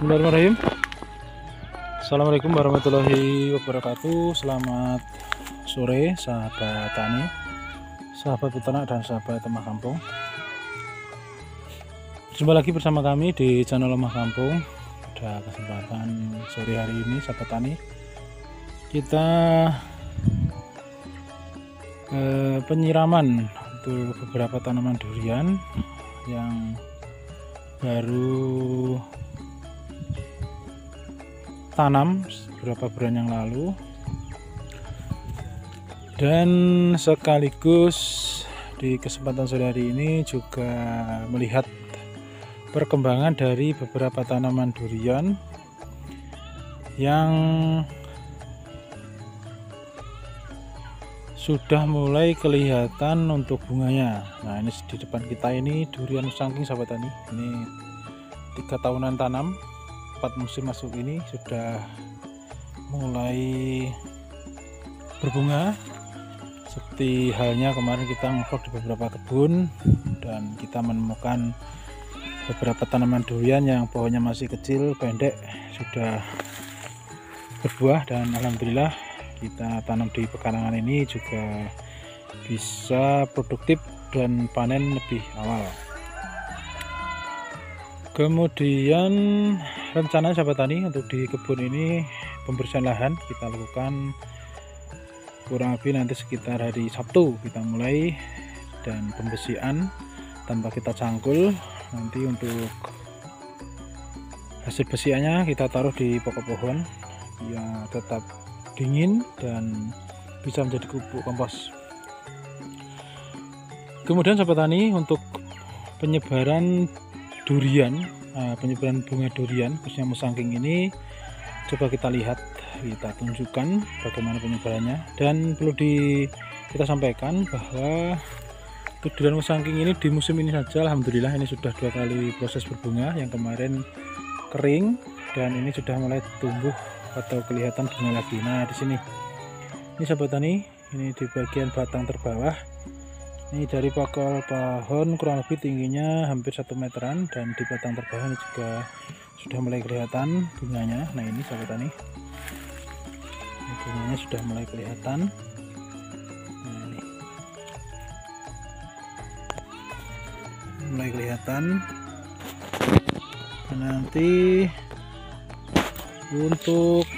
Bismillahirrahmanirrahim. Assalamualaikum warahmatullahi wabarakatuh. Selamat sore sahabat tani, sahabat peternak dan sahabat Lemah Kampung. Jumpa lagi bersama kami di channel Lemah Kampung. Pada kesempatan sore hari ini sahabat tani, kita penyiraman untuk beberapa tanaman durian yang baru tanam beberapa bulan yang lalu, dan sekaligus di kesempatan sore hari ini juga melihat perkembangan dari beberapa tanaman durian yang sudah mulai kelihatan untuk bunganya. Nah, ini di depan kita ini durian Nusangking sahabat tani. Ini 3 tahunan tanam, 4 musim masuk, ini sudah mulai berbunga. Seperti halnya kemarin kita ngevlog di beberapa kebun dan kita menemukan beberapa tanaman durian yang pohonnya masih kecil, pendek, sudah berbuah, dan alhamdulillah kita tanam di pekarangan ini juga bisa produktif dan panen lebih awal. Kemudian rencana sahabat tani untuk di kebun ini pembersihan lahan kita lakukan kurang lebih nanti sekitar hari Sabtu kita mulai, dan pembersihan tanpa kita cangkul. Nanti untuk hasil bersihannya kita taruh di pokok pohon ya, tetap dingin dan bisa menjadi pupuk kompos. Kemudian sahabat tani, untuk penyebaran durian, penyebaran bunga durian khususnya Nusangking ini, coba kita lihat, kita tunjukkan bagaimana penyebarannya. Dan perlu kita sampaikan bahwa durian Nusangking ini di musim ini saja alhamdulillah ini sudah 2 kali proses berbunga, yang kemarin kering dan ini sudah mulai tumbuh atau kelihatan bunga lagi. Nah, di sini ini sahabat tani, ini di bagian batang terbawah ini dari pokok pohon kurang lebih tingginya hampir 1 meteran, dan di batang terbawah ini juga sudah mulai kelihatan bunganya. Nah, ini sahabat tani, ini bunganya sudah mulai kelihatan. Nah, ini mulai kelihatan. Dan nanti untuk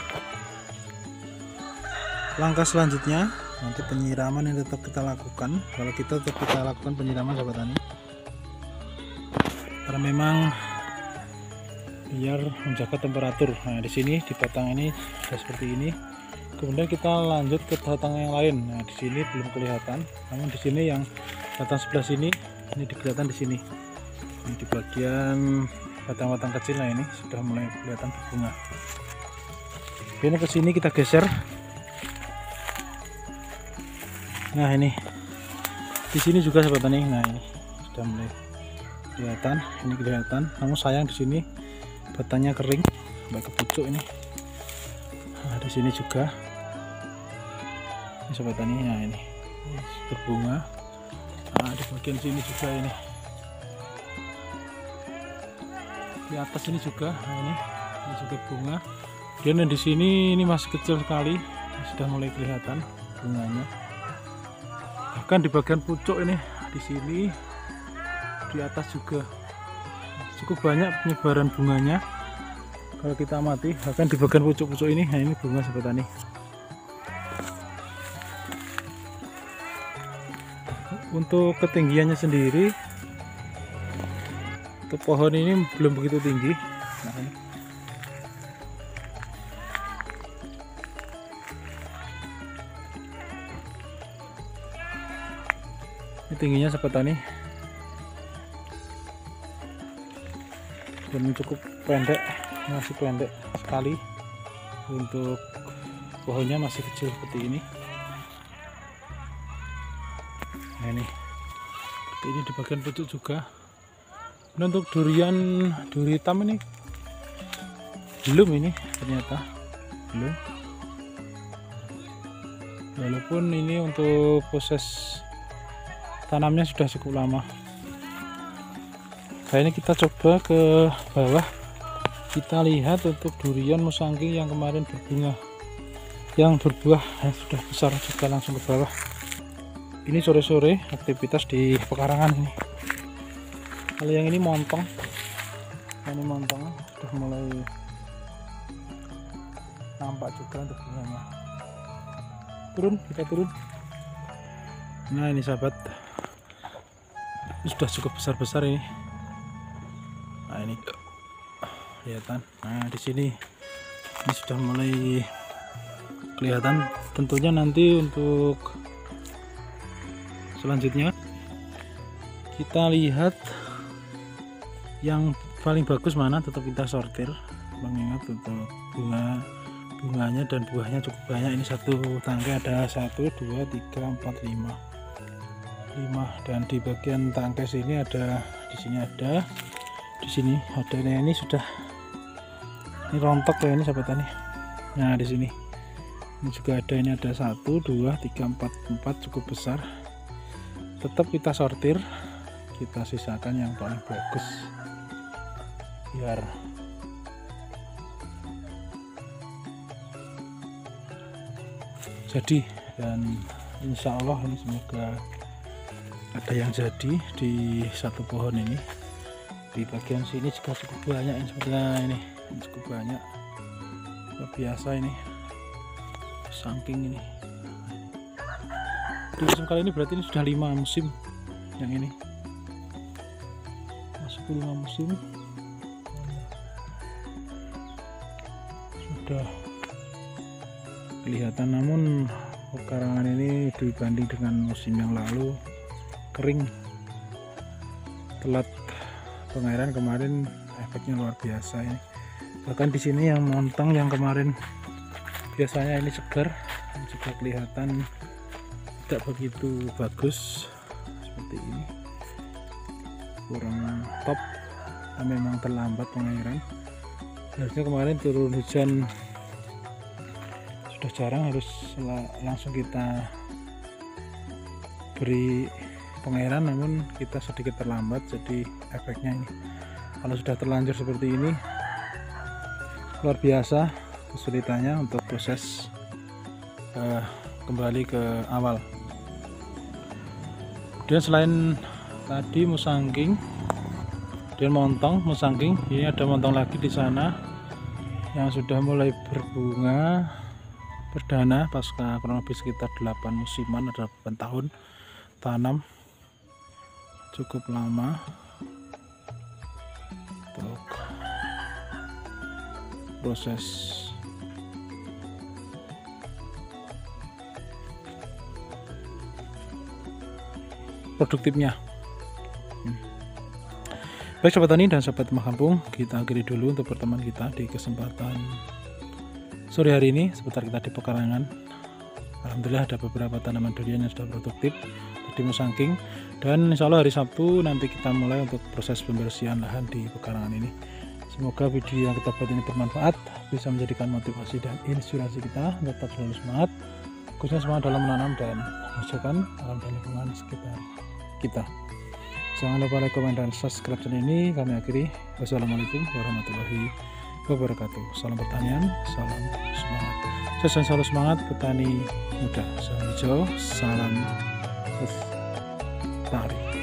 langkah selanjutnya nanti penyiraman yang tetap kita lakukan. Kalau kita tetap kita lakukan penyiraman sahabat tani, karena memang biar menjaga temperatur. Nah, di sini di batang ini sudah seperti ini. Kemudian kita lanjut ke batang yang lain. Nah, di sini belum kelihatan, namun di sini yang batang sebelah sini ini kelihatan di sini. Ini di bagian batang-batang kecil. Nah, ini sudah mulai kelihatan berbunga. Ini ke sini kita geser. Nah, ini di sini juga sahabat tani. Nah, ini sudah mulai kelihatan, ini kelihatan. Namun sayang di sini batangnya kering sampai ke pucuk ini. Nah, di sini juga ini sahabat tani. Nah, ini berbunga. Nah, di bagian sini juga ini. Di atas ini juga, nah ini juga bunga. Dan di sini ini masih kecil sekali, sudah mulai kelihatan bunganya. Bahkan di bagian pucuk ini, di sini, di atas juga cukup banyak penyebaran bunganya. Kalau kita amati, bahkan di bagian pucuk-pucuk ini, nah ini bunga sahabat tani. Untuk ketinggiannya sendiri, untuk pohon ini belum begitu tinggi. Nah, ini tingginya sahabat tani, dan cukup pendek, masih pendek sekali. Untuk pohonnya masih kecil seperti ini. Nah, ini di bagian pucuk juga. Dan untuk duri hitam ini belum, ini ternyata belum, walaupun ini untuk proses tanamnya sudah cukup lama. Kali ini kita coba ke bawah Kita lihat untuk durian musangking yang kemarin berbunga, yang berbuah sudah besar juga langsung ke bawah. Ini sore-sore aktivitas di pekarangan ini. Kalau yang ini montong, sudah mulai nampak juga untuk bunganya. Kita turun. Nah ini sahabat, ini sudah cukup besar ini. Nah ini kelihatan. Nah di sini ini sudah mulai kelihatan. Tentunya nanti untuk selanjutnya kita lihat yang paling bagus mana, tetap kita sortir, mengingat untuk bunganya dan buahnya cukup banyak. Ini satu tangkai ada 1, 2, 3, 4, 5 dan di bagian tangkai sini ada, di sini ada. Nah ini sudah, ini rontok ya ini sahabat tani. Nah di sini ini juga ada, ini ada 1, 2, 3, 4 cukup besar. Tetap kita sortir, kita sisakan yang paling bagus biar jadi, dan insya Allah ini semoga ada yang jadi di satu pohon ini. Di bagian sini juga cukup banyak ini, cukup banyak, luar biasa ini saking ini. Di musim kali ini berarti ini sudah 5 musim yang ini, masuk 5 musim sudah kelihatan. Namun pekarangan ini dibanding dengan musim yang lalu kering, telat pengairan kemarin, efeknya luar biasa ini. Bahkan di sini yang montong yang kemarin biasanya ini segar, juga kelihatan tidak begitu bagus seperti ini, kurang top. Memang terlambat pengairan. Harusnya kemarin turun hujan sudah jarang, harus langsung kita beri pengairan, namun kita sedikit terlambat, jadi efeknya ini kalau sudah terlanjur seperti ini luar biasa kesulitannya untuk proses kembali ke awal. Kemudian selain tadi musangking, kemudian montong musangking, ini ada montong lagi di sana yang sudah mulai berbunga perdana pasca kurang lebih sekitar 8 musiman atau 8 tahun tanam, cukup lama untuk proses produktifnya. Baik sobat tani dan sobat rumah kampung, kita akhiri dulu untuk pertemuan kita di kesempatan sore hari ini seputar kita di pekarangan. Alhamdulillah ada beberapa tanaman durian yang sudah produktif di musangking, dan insya Allah hari Sabtu nanti kita mulai untuk proses pembersihan lahan di pekarangan ini. Semoga video yang kita buat ini bermanfaat, bisa menjadikan motivasi dan inspirasi kita tetap selalu semangat, khususnya semangat dalam menanam dan menghasilkan alam dan lingkungan sekitar kita. Jangan lupa like, komen, dan subscribe channel ini. Kami akhiri. Wassalamualaikum warahmatullahi wabarakatuh. Salam pertanian, salam semangat. Selalu semangat petani muda. Salam hijau, salam lestari.